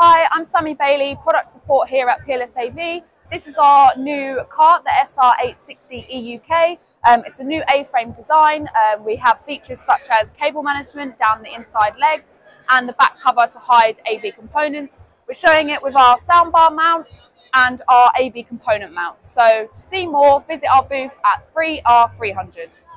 Hi, I'm Sammy Bailey, product support here at Peerless-AV. This is our new cart, the SR860 EUK. It's a new A-frame design. We have features such as cable management down the inside legs and the back cover to hide AV components. We're showing it with our soundbar mount and our AV component mount. So to see more, visit our booth at 3R300.